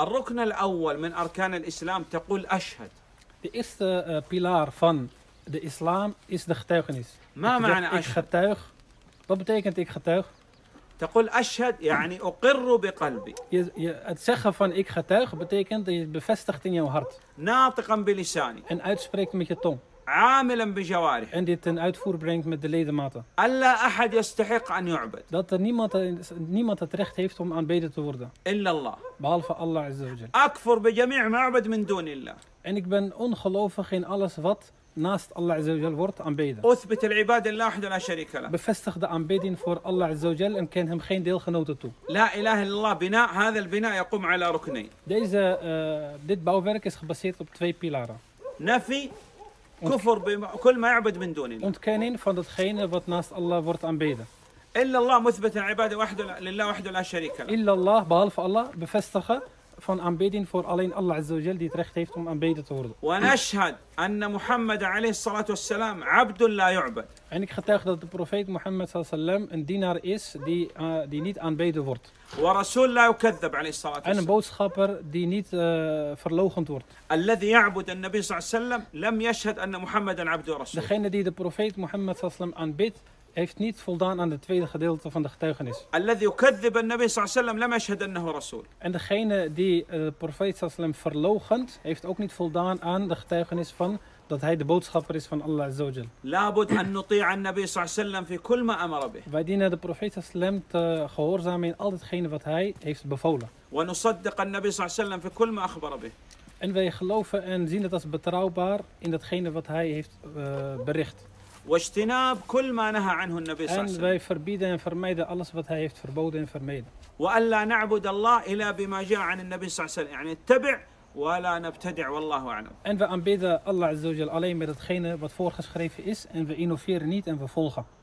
الركن الأول من أركان الإسلام تقول أشهد. De eerste pilaar van de islam is de getuigenis. ما Dat je معنى zegt, ik أشهد؟ getuig. Wat betekent ik getuig? تقول أشهد يعني أقر بقلبي. Het zeggen van ik getuig betekent dat je het bevestigt in jouw hart. ناطقا بلساني. En uitspreekt met je tong. عاملا بجوارحي. En dit ten uitvoer brengt met de ledematen. ألا أحد يستحق أن يعبد. Dat er niemand het recht heeft om aanbeden te worden. إلا الله. Behalve Allah Azza wa Jal. أكفر بجميع ما يعبد من دون الله. En ik ben ongelovig in alles wat naast Allah Azza wa Jal wordt aanbeden. أثبت العبادة لله وحده لا شريك له. Bevestig de aanbidding voor Allah Azza wa Jal en ken hem geen deelgenoten toe. لا إله إلا الله بناء هذا البناء يقوم على ركنين. Dit bouwwerk is gebaseerd op 2 pilaren. نفي كفر بكل ما يعبد من دون الله. Ontkenning van datgene wat naast Allah wordt aanbeden. إلا الله مثبت العبادة وحده لله وحده لا شريك له. Illa Allah, behalve Allah, bevestigen van aanbidding voor alleen Allah Azza wa Jal die het recht heeft om aanbeden te worden. ونشهد أن محمد عليه الصلاة والسلام عبد لا يعبد. En ik getuig dat de profeet Mohammed sallallahu alaihi wasallam een dienaar is die niet aanbeden wordt. ورسول لا يكذب عليه الصلاة En een والسلام. boodschapper die niet verloochend wordt. الذي يعبد النبي صلى الله عليه وسلم لم يشهد أن محمدا عبد ورسول. Degene die de profeet Mohammed sallallahu alaihi wasallam aanbidt, heeft niet voldaan aan het tweede gedeelte van de getuigenis. الذي يكذب النبي صلى الله عليه وسلم لم يشهد أنه رسول. En degene die de profeet sallallahu alaihi wasallam verloochent, heeft ook niet voldaan aan de getuigenis van dat hij de boodschapper is van Allah Azza wa Jal. لابد أن نطيع النبي صلى الله عليه وسلم في كل ما أمر به. Wij dienen de profeet sallallahu alaihi wasallam te gehoorzamen in al hetgene wat hij heeft bevolen. ونصدق النبي صلى الله عليه وسلم في كل ما أخبر به. En wij geloven en zien het als betrouwbaar in datgene wat hij heeft bericht. واجتناب كل ما نهى عنه النبي صلى الله عليه En وسلم. wij verbieden en vermijden alles wat hij heeft verboden en vermeden. وألا نعبد الله إلا بما جاء عن النبي صلى الله عليه وسلم يعني اتبع ولا نبتدع والله أعلم. En we aanbidden Allah Azza wa Jal alleen met hetgene wat voorgeschreven is en we innoveren niet en we volgen.